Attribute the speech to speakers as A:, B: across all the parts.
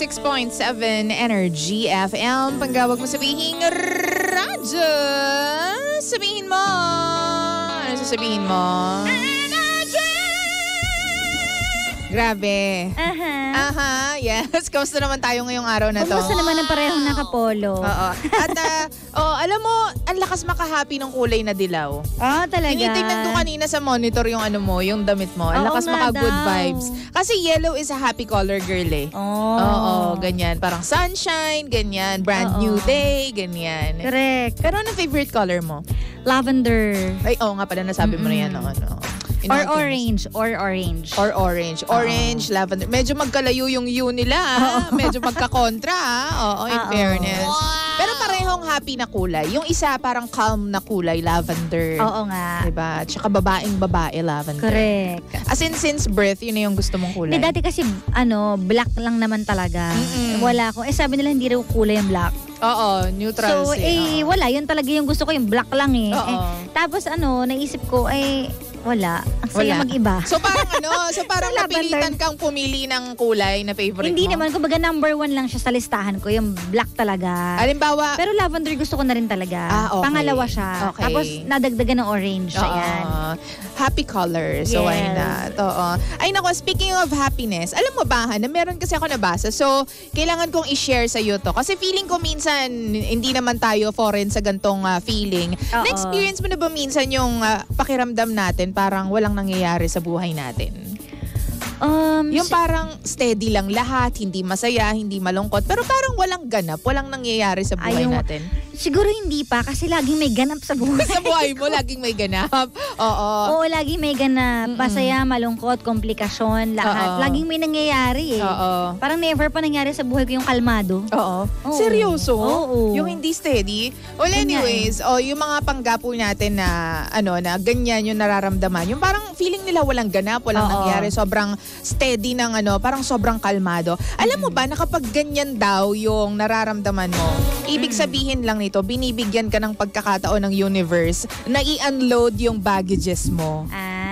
A: 106.7 Energy FM. Panggawag mo sabihin, radyo. Sabihin mo. Ano sasabihin mo? Grabe. Aha, yes. Kamusta naman tayo ngayong araw na to?
B: Kamusta naman ang parehong nakapolo?
A: Oo. At alam mo, ang lakas makahappy ng kulay na dilaw.
B: Talaga?
A: Tinitingnan ko kanina sa monitor yung ano mo, yung damit mo. Ang
B: Oo
A: lakas
B: nga
A: maka-good
B: daw.
A: vibes. Kasi yellow is a happy color, girl eh. Oo, ganyan. Parang sunshine, ganyan. Brand new day, ganyan.
B: Correct.
A: Pero ano favorite color mo?
B: Lavender.
A: Ay, oo nga pala, nasabi mo na yan. Ano.
B: Or orange. Or orange.
A: Or orange. Orange, lavender. Medyo magkalayo yung hue nila. Medyo magkakontra. Oo, in fairness. Pero parehong happy na kulay. Yung isa parang calm na kulay, lavender.
B: Oo nga.
A: Diba? Tsaka babae, lavender.
B: Correct.
A: As in, since birth, yun na yung gusto mong kulay.
B: Dati kasi, black lang naman talaga. Wala ko. Sabi nila hindi raw kulay yung black.
A: Oo, neutral.
B: So, wala. Yun talaga yung gusto ko, yung black lang eh. Tapos naisip ko, wala. Ang saya mag-iba.
A: So parang napilitan kang pumili ng kulay na favorite
B: Hindi
A: mo?
B: naman. Kumbaga number 1 lang siya sa listahan ko. Yung black talaga.
A: Halimbawa,
B: Pero lavender gusto ko na rin talaga.
A: okay.
B: Pangalawa siya.
A: Okay.
B: Tapos nadagdagan ng orange. Ayan.
A: Happy color. So why not? Oo. Ay nako, speaking of happiness, alam mo ba na meron kasi ako nabasa. So kailangan kong i-share sa iyo to. Kasi feeling ko minsan hindi naman tayo foreign sa gantong feeling. Na-experience mo na ba minsan yung pakiramdam natin parang walang nangyayari sa buhay natin? Yung parang steady lang lahat, hindi masaya, hindi malungkot, pero parang walang ganap, walang nangyayari sa buhay natin.
B: Siguro hindi pa kasi laging may ganap sa buhay.
A: Sa buhay mo, laging may ganap. Oo,
B: laging may ganap. Masaya, malungkot, komplikasyon, lahat. Laging may nangyayari eh. Parang never pa nangyari sa buhay ko yung kalmado.
A: Seryoso?
B: Oo.
A: Yung hindi steady? Well, anyways, yung mga panggapo natin na, na ganyan yung nararamdaman. Yung parang feeling nila walang ganap, walang nangyari. Sobrang steady ng parang sobrang kalmado. Alam mo ba na kapag ganyan daw yung nararamdaman mo, ibig sabihin lang nito, binibigyan ka ng pagkakataon ng universe na i-unload yung baggages mo.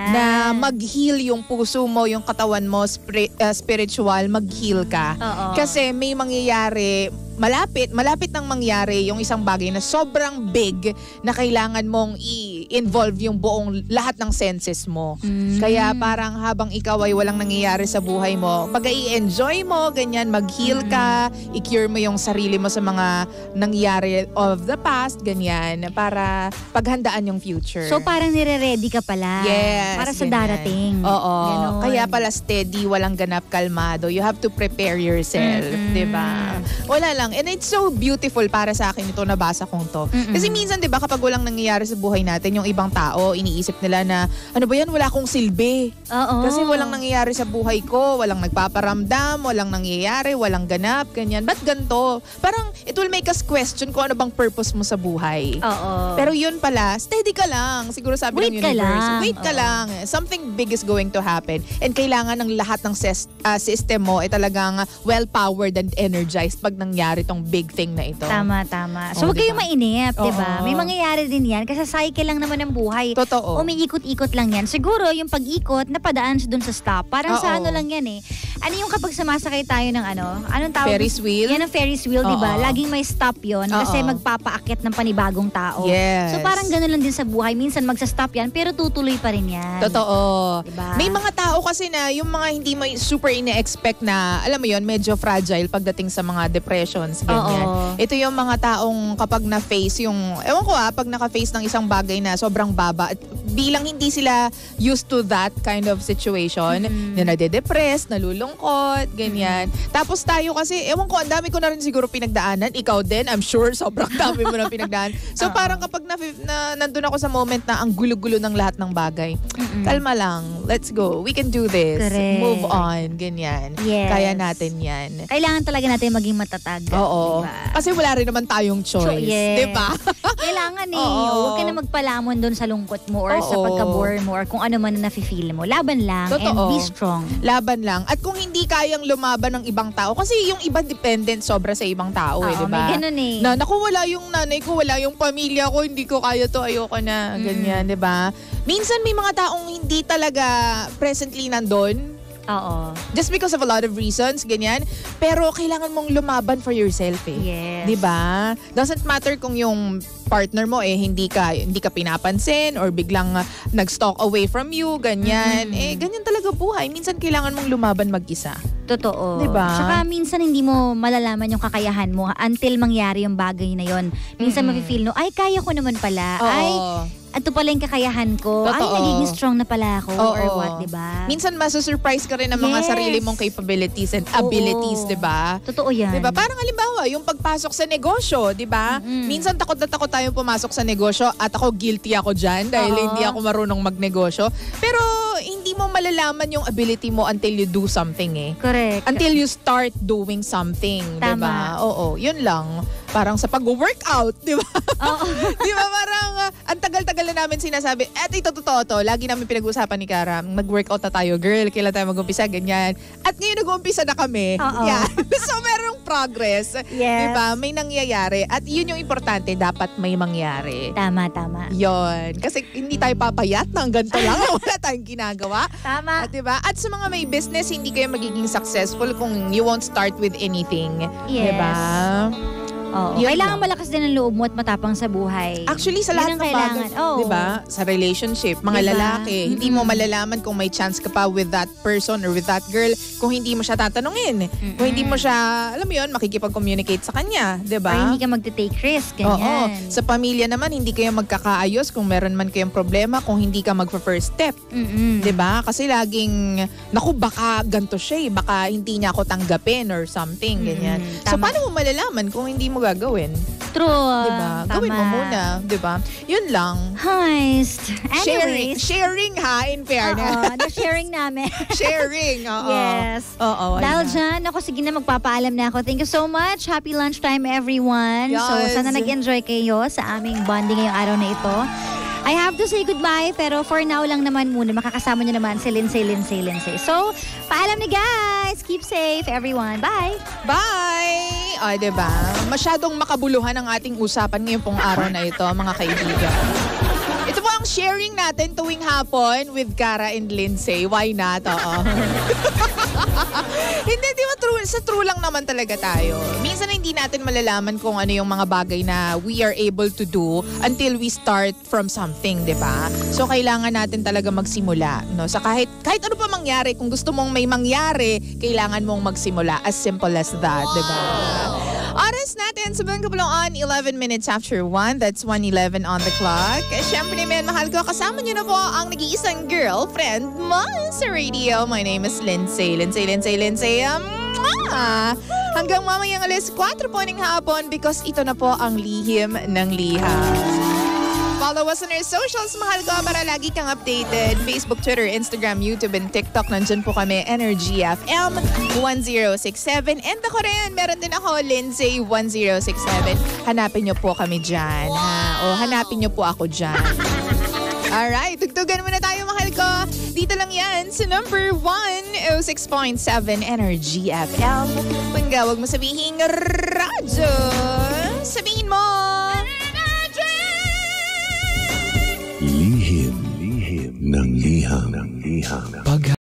A: Na mag-heal yung puso mo, yung katawan mo, spiritual, mag-heal ka. Kasi may mangyayari, malapit nang mangyari yung isang bagay na sobrang big na kailangan mong i-involve yung buong lahat ng senses mo. Kaya parang habang ikaw ay walang nangyayari sa buhay mo, pag i-enjoy mo, ganyan, mag-heal ka, i-cure mo yung sarili mo sa mga nangyayari of the past, ganyan, para paghandaan yung future.
B: So parang nire-ready ka pala.
A: Yes.
B: Para sa
A: ganyan.
B: darating.
A: Oo. Kaya pala steady, walang ganap, kalmado. You have to prepare yourself, 'di ba? Wala lang. And it's so beautiful para sa akin ito, nabasa kong to. Kasi minsan 'di ba kapag walang nangyayari sa buhay natin, yung ibang tao iniisip nila na ano ba 'yan, wala akong silbi. Kasi walang nangyayari sa buhay ko, walang nagpaparamdam, walang nangyayari, walang ganap, ganyan. Ba't ganito? Parang it will make us question kung ano bang purpose mo sa buhay. Pero yun pala, steady ka lang. Siguro sabi ng universe, wait ka lang. Something big is going to happen. And kailangan ng lahat ng system mo ay talagang well-powered and energized pag nangyari tong big thing na ito.
B: Tama. So huwag kayong mainip, di ba? May mangyayari din yan kasi cycle lang naman ng buhay.
A: Totoo.
B: Umiikot-ikot lang yan. Siguro yung pag-ikot, napadaan siya dun sa stop. Parang sa lang yan eh. Ano yung kapag sumasakay tayo ng anong tawag?
A: Ferris wheel?
B: Yan ang Ferris wheel, di ba? Laging may stop yon kasi magpapaakit ng panibagong tao.
A: Yes.
B: So parang ganun lang din sa buhay. Minsan magsa-stop yan pero tutuloy pa rin yan.
A: Totoo.
B: Diba?
A: May mga tao kasi na yung mga hindi mo super ine-expect na, alam mo yon, medyo fragile pagdating sa mga depressions, ganyan. Ito yung mga taong kapag na-face yung, ewan ko pag naka-face ng isang bagay na sobrang baba, at bilang hindi sila used to that kind of situation, na nade-depress, nalulungkot, ganyan. Tapos tayo kasi, ewan ko, ang dami ko na rin siguro pinagdaanan. Ikaw din, I'm sure, sobrang dami mo na pinagdaan. So parang kapag nandun ako sa moment na ang gulo-gulo ng lahat ng bagay, kalma lang, let's go, we can do this.
B: Correct.
A: Move on, ganyan.
B: Yes.
A: Kaya natin yan.
B: Kailangan talaga natin maging matatag.
A: Oo.
B: Diba?
A: Kasi wala rin naman tayong choice.
B: Yes.
A: Diba?
B: Kailangan
A: Oo.
B: Huwag ka na magpalamon doon sa lungkot mo or sa pagka-bore mo or kung ano man na nafe-feel mo. Laban lang.
A: Totoo.
B: And be strong.
A: Laban lang. At kung hindi kayang lumaban ng ibang tao, kasi yung iba dependent sobra sa ibang tao
B: Oo,
A: diba?
B: may ganun eh.
A: Naku, wala yung nanay ko, wala yung pamilya ko, hindi ko kaya to, ayoko na, ganyan, diba? Minsan may mga taong hindi talaga presently nandun,
B: Oo.
A: Just because of a lot of reasons, ganyan. Pero kailangan mong lumaban for yourself eh.
B: Yes.
A: 'Di ba? Doesn't matter kung yung partner mo hindi ka pinapansin or biglang nag-stalk away from you, ganyan. Ganyan talaga buhay. Minsan kailangan mong lumaban mag-isa.
B: Totoo.
A: 'Di ba?
B: Saka minsan hindi mo malalaman yung kakayahan mo until mangyari yung bagay na yon. Minsan mafe-feel no, ay kaya ko naman pala.
A: Oo.
B: Ay ito pala yung kakayahan ko.
A: Totoo.
B: Ay, nagiging strong na pala ako.
A: Oo.
B: Or what, diba?
A: Minsan masusurprise ka rin ng mga sarili mong capabilities and abilities, diba?
B: Totoo yan.
A: Diba? Parang halimbawa, yung pagpasok sa negosyo, diba? Minsan takot na takot tayong pumasok sa negosyo at ako guilty ako dyan dahil hindi ako marunong magnegosyo. Pero hindi mo malalaman yung ability mo until you do something eh.
B: Correct.
A: Until you start doing something,
B: Tama.
A: diba? Oo, yun lang. Parang sa pag-workout, diba?
B: Oo.
A: Diba parang ang tagal-tagal na namin sinasabi, ito totoo to. Lagi namin pinag-usapan ni Cara, mag-workout na tayo, girl, kailan tayo mag-umpisa, ganyan. At ngayon nag-uumpisa na kami.
B: Oo.
A: Yeah. So merong progress.
B: Yes.
A: Diba? May nangyayari. At yun yung importante, dapat may mangyari.
B: Tama.
A: Yun. Kasi hindi tayo papayat ng ganito lang. Wala tayong ginagawa.
B: Tama.
A: At diba? At sa mga may business, hindi kayo magiging successful kung you won't start with anything.
B: Yes.
A: Diba?
B: Oo.
A: Yun
B: Kailangan
A: lang.
B: malakas din ang loob mo at matapang sa buhay.
A: Actually, sa
B: Yun
A: lahat
B: ang
A: ng
B: kailangan.
A: bagay,
B: Oo.
A: diba? Sa relationship, mga
B: Diba?
A: lalaki, hindi mo malalaman kung may chance ka pa with that person or with that girl kung hindi mo siya tatanungin. Kung hindi mo siya, alam mo yun, makikipag-communicate sa kanya, diba?
B: Or hindi ka magte-take risk, ganyan.
A: Oo. Sa pamilya naman, hindi kayo magkakaayos kung meron man kayong problema kung hindi ka mag-first step. Diba? Kasi laging, naku, baka ganito siya eh. Baka hindi niya ako tanggapin or something, ganyan. So,
B: Tama.
A: paano mo malalaman kung hindi mo gagawin?
B: True.
A: Diba?
B: Tama.
A: Gawin mo muna, diba? Yun lang.
B: Heist. Anyways.
A: Sharing ha, in fairness.
B: Oo, na-sharing namin.
A: Sharing, oo.
B: Yes.
A: Oo,
B: Dahil
A: ayun na.
B: dyan, ako sige na magpapaalam na ako. Thank you so much. Happy lunchtime everyone. So
A: Yes.
B: sana nag-enjoy kayo sa aming bonding ngayong araw na ito. I have to say goodbye pero for now lang naman muna makakasama nyo naman si Lindsay. So, paalam na guys. Keep safe everyone. Bye.
A: Bye! O, diba? Masyadong makabuluhan ang ating usapan ngayong pong araw na ito, mga kaibigan. Ito po ang sharing natin tuwing hapon with Cara and Lindsay. Why not? Oo. Hindi, di ba true? Sa true lang naman talaga tayo. Minsan hindi natin malalaman kung ano yung mga bagay na we are able to do until we start from something, di ba? So, kailangan natin talaga magsimula. No? Sa kahit ano pa mangyari, kung gusto mong may mangyari, kailangan mong magsimula. As simple as that, di ba? Oras natin, sabihin ko pa lang on 11 minutes after 1. That's 1:11 on the clock. Siyempre naman, mahal ko, kasama niyo na po ang nag-iisang girlfriend mo sa radio. My name is Lindsay. Hanggang mamayang alas 4 po ng hapon because ito na po ang lihim ng liham. Follow us on our socials, mahal ko, para lagi kang updated. Facebook, Twitter, Instagram, YouTube, and TikTok. Nandyan po kami, Energy FM 1067. And ako rin, meron din ako, Lindsay 1067. Hanapin niyo po kami dyan. Ha? O hanapin niyo po ako dyan. Alright, tugtugan muna tayo, mahal ko. Dito lang yan sa number 106.7 Energy FM. Pangga, wag mo sabihin radyo. Sabihin mo.
C: Lihim ng liham.